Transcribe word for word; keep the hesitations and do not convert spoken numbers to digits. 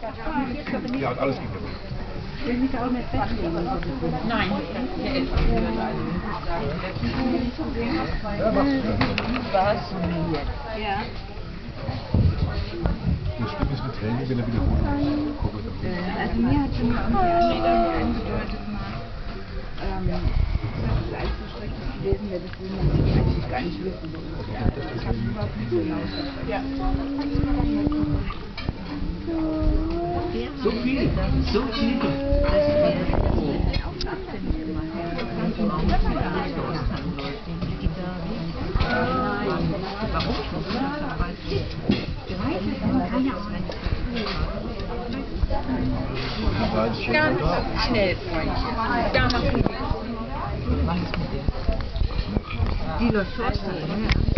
Ja, hat alles gegeben. Ich will mich auch nicht festlegen. Nein, der ist Ja, mach's. Was? Ja. Das Spiel ist mit Training, wenn er wiederholt. Also mir hat schon mal irgendwie angedeutet, mal, ähm, das ist allzu schrecklich gewesen wäre, das will man eigentlich gar nicht wissen. Ich habe überhaupt nicht hinaus. Ja. So viel, so viel. Ganz schnell, Freundchen. Da machst du. Was ist mit der? Die läuft fest.